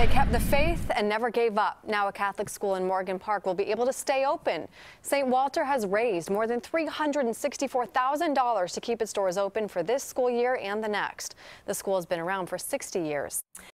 kept the faith and never gave up. Now a Catholic school in Morgan Park will be able to stay open. St. Walter has raised more than $364,000 to keep its doors open for this school year and the next. The school has been around for 60 years.